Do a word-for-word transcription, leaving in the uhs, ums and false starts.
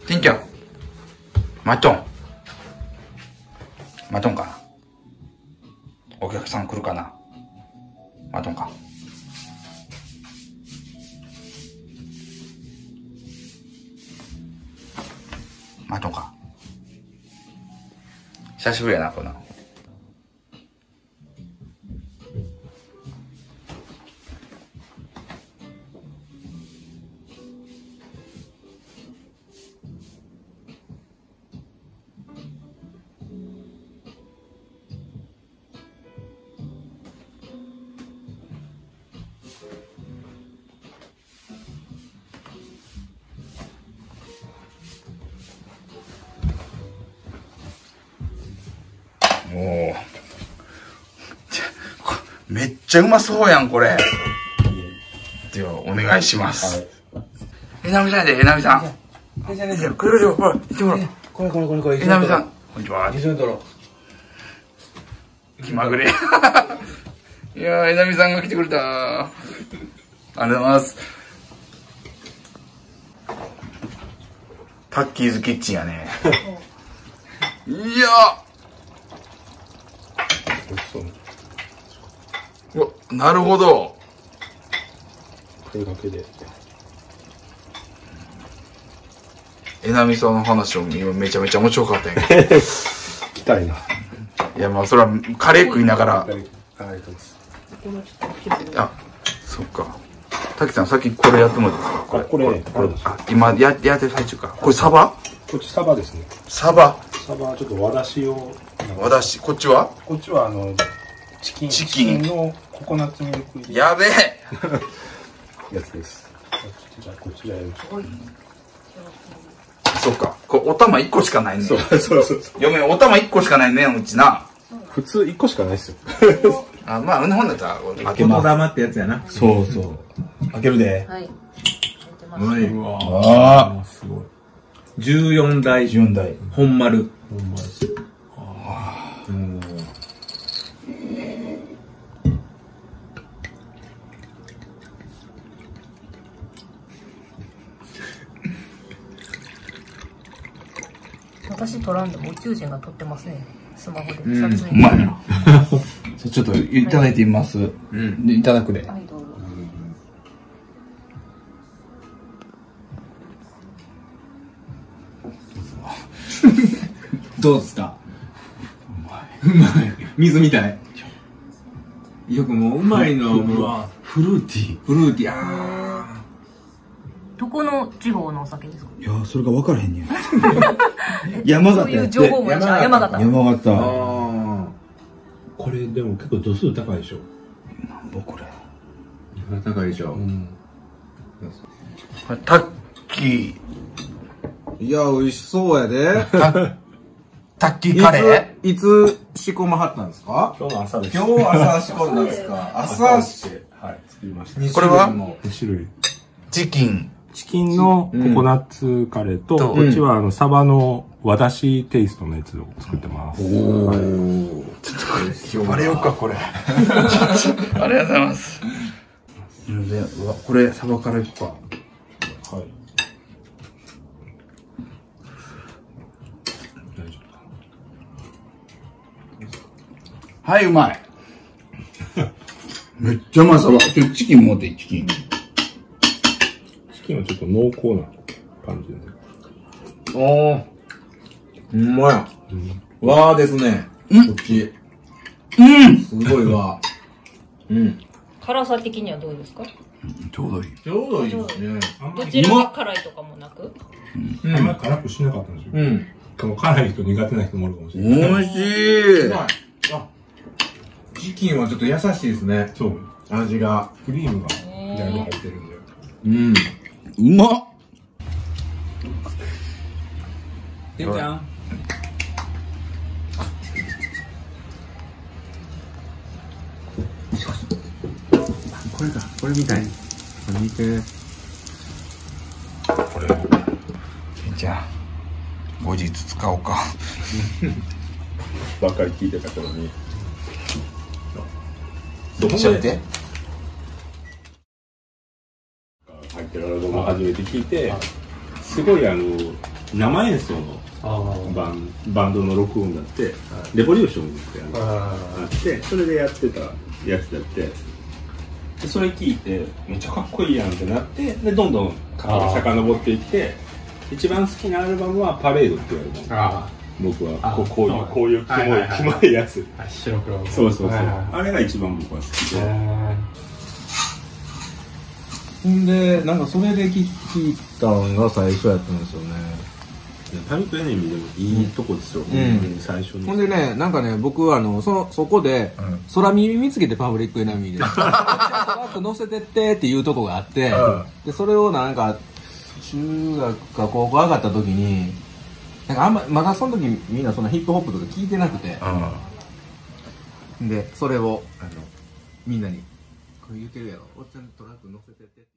てんちゃん。待っとん。待とんかな。お客さん来るかな。待とんか。待とんか。久しぶりやな、こんなの。おお。めっちゃうまそうやん、これ。では、お願いします。えなみさんやで、えなみさん。えじゃねえじゃん。これこれ、ほら、行ってもらおう。 これこれこれこれ。 えなみさん。こんにちは。 一緒に撮ろう。気まぐれ。いやー、えなみさんが来てくれた。ありがとうございます。タッキーズキッチンやね。いやー。うわ、なるほど。 これだけで。 えなみさんの話を今めちゃめちゃ面白かったんやけど。 来たいな。 いや、まあ、それはカレー食いながら。あ、そっか。たきさん、さっきこれやってもらっていいですか。 これ、これ、これです。 あ、今や、やってる最中か。これサバ。 こっちサバですね。 サバ。 サバ、ちょっと和だしを。 和だし、こっちは。 こっちは、あの。チキン。チキンのココナッツミルク。 やべえ。 やつです。じゃあ、こっちじゃやる。 そっか。これお玉一個しかないね。 そうそうそうそう。 嫁、お玉一個しかないね、うちな。 普通一個しかないですよ。 あ、まあ、うん、ほんだったら、 開けます。玉ってやつやな。 そうそう。開けるで。 はい。 うわああ。 すごい。じゅうよんだい。 じゅうよんだい。 本丸。 ほんまです。 ああ。うん。 私撮らんでも宇宙人が撮ってますね。スマホで撮影。 影。 うまいな。ちょっといただいてみます。うん。いただくで。 はい、どうぞ。 どうですか。うまい。うまい。水みたい。よくもううまいのもうフルーティー。 フルーティー。ああ。 どこの地方のお酒ですか。 いや、それが分からへんねや。山形やって。 そういう情報もやっぱ山形。 山形。 ああ。 これでも結構度数高いでしょ。 なんぼこれ。 高いでしょ。うん。 タッキー。 いや、美味しそうやで。 タッキーカレー。いつ仕込まはったんですか。 今日の朝です。 今日朝仕込んだんですか。朝して。 はい、作りました。 これはに種類。 チキン。 チキンのココナッツカレーと、こっちはあのサバの和だしテイストのやつを作ってます。おお。 ちょっとこれ、あれようか、これ。ありがとうございます。で、うわ、これ、サバからいくか。はい。はい、うまい。めっちゃうまいサバ。ちょ、チキン持っていい、チキン。 チキンはちょっと濃厚な感じで。 おー。うまい。うん、わーですね。 うん。 こっち。 うん。 すごいわ。うん。 辛さ的にはどうですか。 ちょうどいい。 ちょうどいいですね。 どちらが辛いとかもなく。 うん。あんまり辛くしなかったんですよ。うん。でも辛い人苦手な人もいるかもしれない。 おいしい。 あ、チキンはちょっと優しいですね。 そう。 味が。 クリームがだいぶ入ってるんで。 うん。 うまっ。 てんちゃん。これか、これみたい。見て。 これ。じゃあ、後日使おうか。 ばっかり聞いてたけどね。 どっちやって入ってるアルバム初めて聞いて、すごいあの生演奏のバンバンドの録音だって、レボリューションってあって、それでやってたやつだって、でそれ聞いてめっちゃかっこいいやんってなって、でどんどん遡っていって、一番好きなアルバムは「パレード」っていうアルバム。僕はこうこういうこういうキモいキモいやつ。 白黒。 そうそうそう。あれが一番僕は好きで。 んでなんかそれで聞いたのが最初やったんですよね。 パブリックエネミーでもいいとこですよ、うん、最初に。 ほんでね、なんかね、僕はあのそのそこで、うん、空耳見つけてパブリックエネミーでトラック乗せてってっていうとこがあって、うん、でそれをなんか中学か高校上がった時に、なんかあんままだその時みんなそんなヒップホップとか聞いてなくて、うん、でそれをあのみんなにこれ言ってるやろ、おっちゃんトラック乗せてって。